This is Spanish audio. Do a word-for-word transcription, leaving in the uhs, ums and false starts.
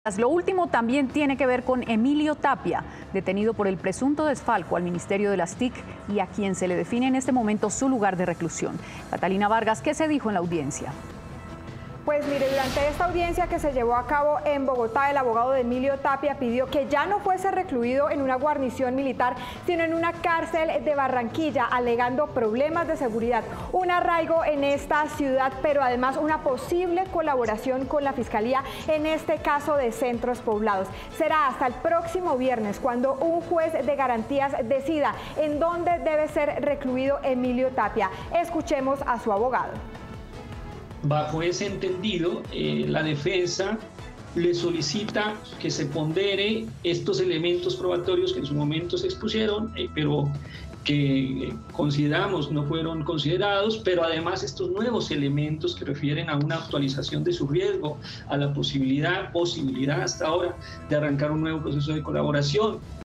Lo último también tiene que ver con Emilio Tapia, detenido por el presunto desfalco al Ministerio de las T I C y a quien se le define en este momento su lugar de reclusión. Catalina Vargas, ¿qué se dijo en la audiencia? Pues mire, durante esta audiencia que se llevó a cabo en Bogotá, el abogado de Emilio Tapia pidió que ya no fuese recluido en una guarnición militar, sino en una cárcel de Barranquilla, alegando problemas de seguridad, un arraigo en esta ciudad, pero además una posible colaboración con la Fiscalía en este caso de centros poblados. Será hasta el próximo viernes cuando un juez de garantías decida en dónde debe ser recluido Emilio Tapia. Escuchemos a su abogado. Bajo ese entendido, eh, la defensa le solicita que se pondere estos elementos probatorios que en su momento se expusieron, eh, pero que eh, consideramos no fueron considerados, pero además estos nuevos elementos que refieren a una actualización de su riesgo, a la posibilidad, posibilidad hasta ahora de arrancar un nuevo proceso de colaboración.